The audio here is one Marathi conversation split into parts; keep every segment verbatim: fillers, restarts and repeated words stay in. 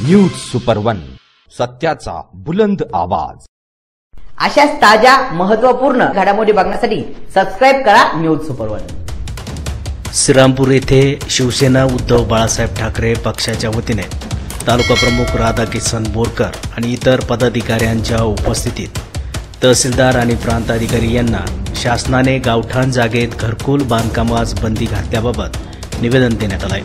न्यूज सुपर वन, सत्याचा बुलंद आवाज। अशाच ताज्या महत्त्वपूर्ण घडामोडी बघण्यासाठी सबस्क्राइब करा न्यूज सुपर वन। श्रीरामपूर येथे शिवसेना उद्धव बाळासाहेब ठाकरे पक्षाच्या वतीने तालुका प्रमुख राधाकिसन बोरकर आणि इतर पदाधिकाऱ्यांच्या उपस्थितीत तहसीलदार आणि प्रांत अधिकारी यांना शासनाने गावठाण जागेत घरकुल बांधकामास बंदी घातल्याबाबत निवेदन देण्यात आले।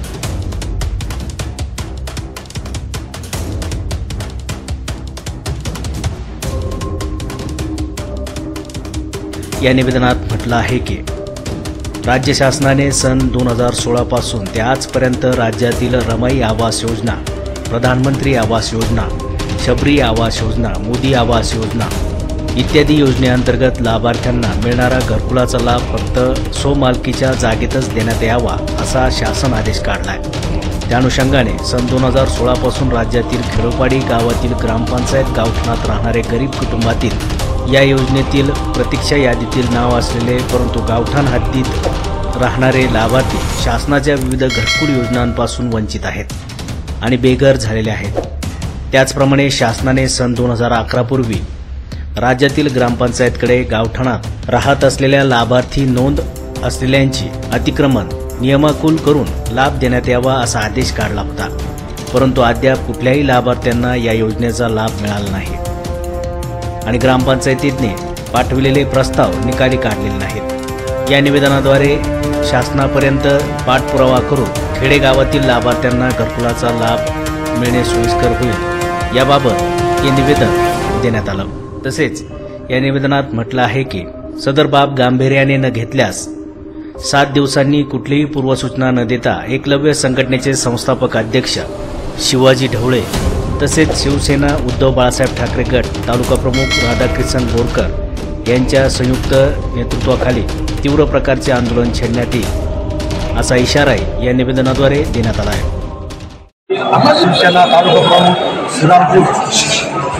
या निवेदनात म्हटलं आहे की राज्य शासनाने सन दोन हजार सोळा पासून ते आजपर्यंत राज्यातील रमाई आवास योजना, प्रधानमंत्री आवास योजना, शबरी आवास योजना, मोदी आवास योजना इत्यादी योजनेअंतर्गत लाभार्थ्यांना मिळणारा घरकुलाचा लाभ फक्त स्वमालकीच्या जागेतच देण्यात यावा असा शासन आदेश काढलाय। त्या अनुषंगाने सन दोन हजार सोळा पासून राज्यातील खेडोपाडी गावातील ग्रामपंचायत गावठाणात राहणारे गरीब कुटुंबातील या योजनेतील प्रतीक्षा यादीतील नाव असलेले परंतु गावठाण हद्दीत राहणारे लाभार्थी शासनाच्या विविध घरकुल योजनांपासून वंचित आहेत आणि बेघर झालेले आहेत। त्याचप्रमाणे शासनाने सन दोन हजार अकरा पूर्वी राज्यातील ग्रामपंचायतकडे गावठाणात राहत असलेल्या लाभार्थी नोंद असलेल्यांची अतिक्रमण नियमाकुल करून लाभ देण्यात यावा असा आदेश काढला होता, परंतु अद्याप कुठल्याही लाभार्थ्यांना या योजनेचा लाभ मिळाला नाही आणि ग्रामपंचायतीने पाठविलेले प्रस्ताव निकाली काढलेले नाहीत। या निवेदनाद्वारे शासनापर्यंत पाठपुरावा करून खेडेगावातील लाभार्थ्यांना घरकुलाचा लाभ मिळणे सोयीस्कर होईल याबाबत हे निवेदन देण्यात आलं। तसेच या निवेदनात म्हटलं आहे की सदर बाब गांभीर्याने न घेतल्यास सात दिवसांनी कुठलीही पूर्वसूचना न देता एकलव्य संघटनेचे संस्थापक अध्यक्ष शिवाजी ढवळे तसेच शिवसेना उद्धव बाळासाहेब ठाकरे गट तालुका प्रमुख राधाकिसन बोरकर यांच्या संयुक्त नेतृत्वाखाली तीव्र प्रकारचे आंदोलन छेडण्यात येईल असा इशाराही या निवेदनाद्वारे देण्यात आला आहे। शिवसेना तालुका प्रमुख श्रीरामपूर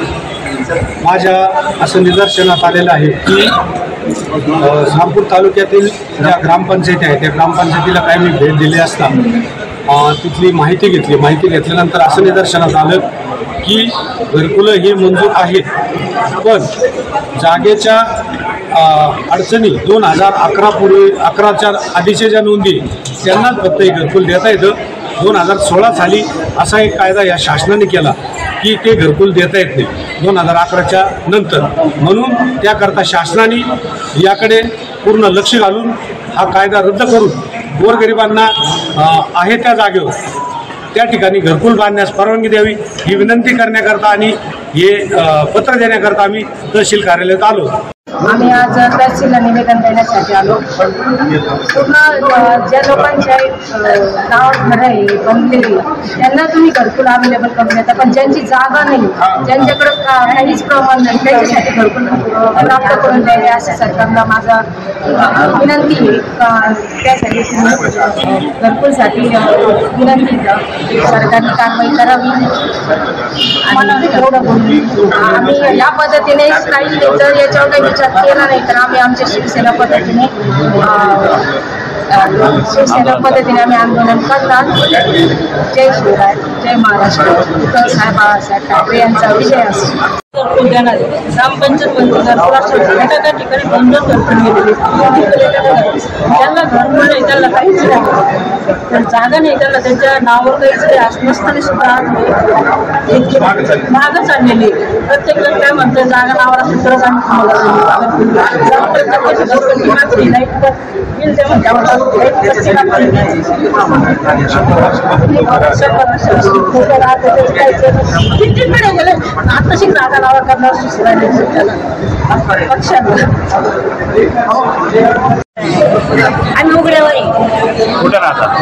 माझ्या असं निदर्शनात आलेलं आहे की श्रीरामपूर तालुक्यातील ज्या ग्रामपंचायती आहेत त्या ग्रामपंचायतीला काही मी भेट दिली असता तिथली माहिती घेतली। माहिती घेतल्यानंतर असं निदर्शनात आलं की घरकुलं ही मंजूर आहेत, पण जागेच्या अडचणी दोन हजार अकरा पूर्वी अकराच्या आधीच्या ज्या नोंदी त्यांनाच फक्त हे घरकुल देता येतं। दोन हजार सोळा साली असा एक कायदा या शासनाने केला की ते घरकुल देता येत नाही दोन हजार अकराच्या नंतर, म्हणून त्याकरता शासनाने याकडे पूर्ण लक्ष घालून हा कायदा रद्द करून गोरगरिबांना आहे त्या जागेवर त्या ठिकाणी घरकुल बांधण्यास परवानगी द्यावी ही विनंती करण्याकरता आणि हे पत्र देण्याकरता आम्ही तहसील कार्यालयात आलो। आम्ही आज तहसीलला निवेदन देण्यासाठी आलो। पूर्ण ज्या लोकांच्या नाव घर आहे बनले त्यांना तुम्ही घरकुल अवेलेबल करून देता, पण ज्यांची जागा नाही, ज्यांच्याकडे काहीच प्रमाण नाही त्यांच्यासाठी घरकुल प्राप्त करून द्यावे असे सरकारला माझा विनंती आहे। त्यासाठी घरकुलसाठी विनंती सरकारने कारवाई करावी आणि एवढं बोलून आम्ही या पद्धतीने काही जर याच्यावर काही विचार केला नाही तर आम्ही आमच्या शिवसेना पद्धतीने शिवसेना पद्धतीने आम्ही आंदोलन करतात। जय शिवराय, जय महाराष्ट्र, साहेब बाळासाहेब ठाकरे यांचा विजय असतो। घरकुल देणार ग्रामपंचायत एका त्या ठिकाणी दोन दोन घरकुल गेलेले त्यांना घरकुल नाही, त्यांना काहीच नाही, तर जागा नाही, त्यांना त्यांच्या नावावर काहीच काही नसताना सुद्धा मागच आणलेली। प्रत्येक जण काय म्हणतं जागा नावावर असेल तरच आम्ही लाईट बिल त्या म्हणल्यावर आताशी जागा नावा करणार पक्षाला आम्ही उघड्यावर कुठं राहतात?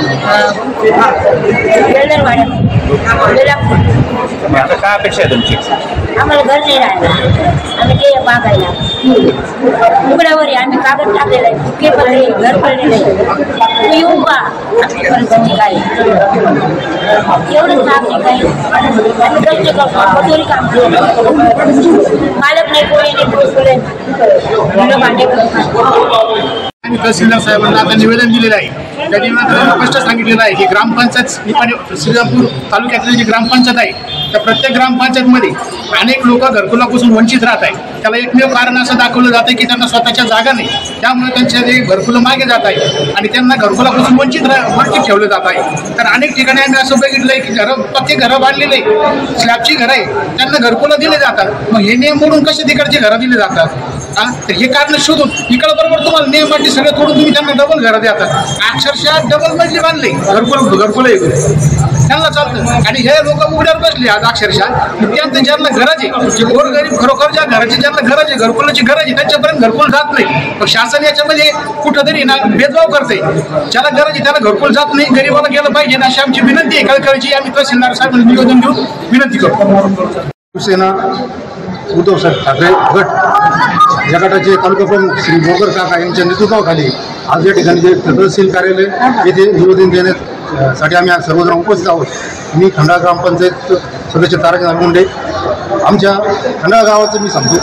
आता काय अपेक्षा आहे तुमची? आम्हाला घर नाही राहायला, आम्ही ते मागायला उघड्यावर आहे, आम्ही कागद टाकलेला आहे, ते पण घर पडलेलं आहे, तुम्ही येऊ का आपली परिस्थिती काय एवढंच मागणी काय आम्ही कष्ट करतो, मजुरी काम करतो, मालक नाही, कोणी नाही, कोणी भांडे करतो। तहसीलदार साहेबांना आता निवेदन दिलेलं आहे। त्या निवेदनात स्पष्ट सांगितलेलं आहे की ग्रामपंचायत श्रीरामपूर तालुक्यातील जी ग्रामपंचायत आहे तर प्रत्येक ग्रामपंचायतमध्ये अनेक लोक घरकुलापासून वंचित राहत आहेत. त्याला एकमेव कारण असं दाखवलं जातं की त्यांना स्वतःच्या जागा नाही, त्यामुळे त्यांच्या जे घरकुलं मागे जात आहे आणि त्यांना घरकुलापासून वंचित राह वंचित ठेवलं जात आहे. तर अनेक ठिकाणी आम्ही असं बघितलंय की घरं पक्के घरं बांधलेले स्लॅबची घरं आहे, त्यांना घरकुलं दिले जातात. मग हे नियम मोडून कसे तिकडचे घरं दिले जातात? हा, तर हे कारण शोधून इकडं बरोबर तुम्हाला नियम अटी सगळं तोडून तुम्ही त्यांना डबल घरं देतात. अक्षरशः डबल मजली बांधले घरकुल घरकुलं त्यांना चालतं. आणि हे लोक उघड्यावर बसले आज अक्षरशः त्यांचं ज्यांना गरज आहे, जे गोरगरीब खरोखर ज्या घराची ज्यांना गरज आहे, घरकुलाची गरज आहे, त्यांच्यापर्यंत घरकुल जात नाही. पण शासन याच्यामध्ये कुठंतरी ना भेदभाव करते. ज्याला गरज आहे त्याला घरकुल जात नाही, गरीबाला गेलं पाहिजे अशी आमची विनंती आहे. कळकळीची आम्ही तहसीलदार साहेबांना निवेदन देऊन विनंती करतो. शिवसेना उद्धव साहेब ठाकरे गट या गटाचे तालुका प्रमुख श्री मोगर काका यांच्या नेतृत्वाखाली आज या ठिकाणी जे तहसील कार्यालय येथे निवेदन देण्यासाठी आम्ही आज सर्वजण उपस्थित आहोत. मी खंडाळा ग्रामपंचायत सदस्य तारक मुंडे. आमच्या खंडाळा गावाचं मी सांगतो,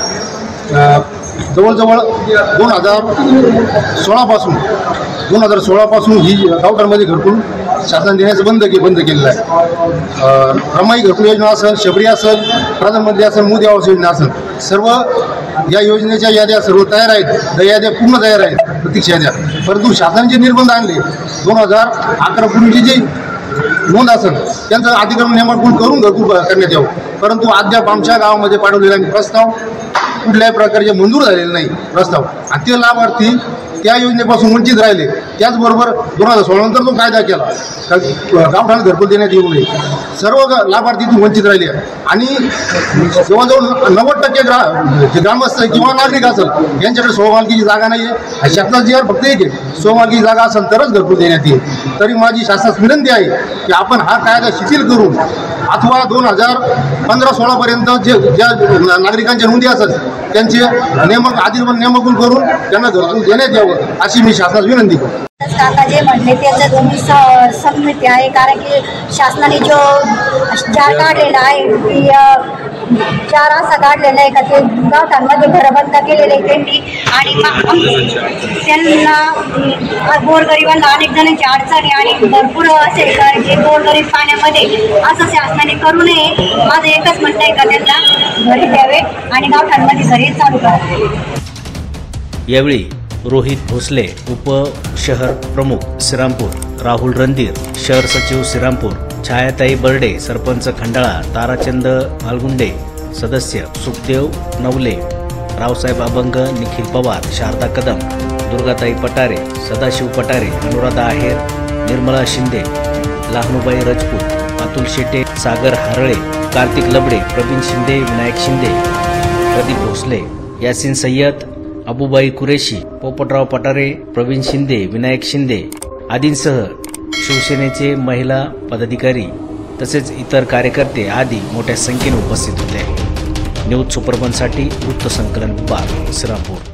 जवळजवळ दोन हजार सोळापासून दोन हजार सोळापासून ही गावठाणमध्ये घरकुल शासन देण्याचं बंद के बंद केलेलं आहे. रमाई घरकुल योजना असेल, शबरी असेल, प्रधानमंत्री असेल, मोदी आवास योजना असेल, सर्व या योजनेच्या याद्या सर्व तयार आहेत. त्या याद्या पूर्ण तयार आहेत, प्रतीक्षा याद्या. परंतु शासनाचे निर्बंध आणले दोन हजार अकरा पूर्वीची जी नोंद असेल त्यांचं अधिकरण नियमांकन करून घरकुल करण्यात यावं. परंतु अद्याप आमच्या गावामध्ये पाठवलेला प्रस्ताव कुठल्याही प्रकारचे मंजूर झालेले नाही प्रस्ताव, आणि ते लाभार्थी त्या योजनेपासून वंचित राहिले. त्याचबरोबर दोन हजार सोळा नंतर तो कायदा केला गावठाण घरकुल देण्यात येऊ नये, सर्व लाभार्थी वंचित राहिले. आणि जवळजवळ नव्वद टक्के ग्रा जे ग्रामस्थ किंवा नागरिक असेल यांच्याकडे स्वमालकीची जागा नाही आहे. शासनाची यार फक्त एक आहे, स्वमालकीची जागा असेल तरच घरकुल देण्यात येईल. तरी माझी शासनास विनंती आहे की आपण हा कायदा शिथिल करून अथवा दोन हजार पंधरा सोळापर्यंत जे ज्या नागरिकांच्या नोंदी असतात त्यांचे नियमक अधिकरण नियमांकन करून त्यांना घरकुल देण्यात यावं अशी मी शासनास विनंती करतो. काका जे म्हणले त्याचं तुम्ही संमती आहे, कारण की शासनाने जो चार काढलेला आहे की चार असा काढलेला आहे का ते गावठांमध्ये घरं बंद केलेले आहे त्यांनी. आणि त्यांना गोरगरिबांना अनेक जणांची अडचणी आणि भरपूर असेल तर जे गोरगरीब पाण्यामध्ये असं शासनाने करू नये. माझं एकच म्हणणं आहे का त्यांना घरी द्यावे आणि गावठांमध्ये घरी चालू करावे. यावेळी रोहित भोसले, उप शहर प्रमुख श्रीरामपूर, राहुल रणधीर, शहर सचिव श्रीरामपूर, छायाताई बर्डे, सरपंच खंडाळा, ताराचंद मालगुंडे, सदस्य सुखदेव नवले, रावसाहेब अभंग, निखिल पवार, शारदा कदम, दुर्गाताई पटारे, सदाशिव पटारे, अनुराधा आहेर, निर्मला शिंदे, लहानुबाई राजपूत, अतुल शेटे, सागर हारळे, कार्तिक लबडे, प्रवीण शिंदे, विनायक शिंदे, प्रदीप भोसले, यासिन सय्यद, अबुबाई कुरेशी, पोपटराव पटारे, प्रवीण शिंदे, विनायक शिंदे आदींसह शिवसेनेचे महिला पदाधिकारी तसेच इतर कार्यकर्ते आदी मोठ्या संख्येने उपस्थित होते. न्यूज सुपरवनसाठी वृत्तसंकलन विभाग, श्रीरामपूर.